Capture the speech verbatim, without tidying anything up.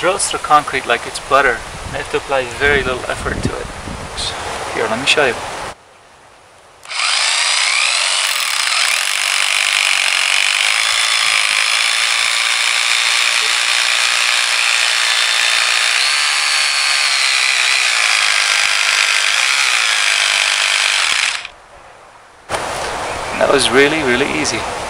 drills through concrete like it's butter. I have to apply very little effort to it. So, here, let me show you. That was really, really easy.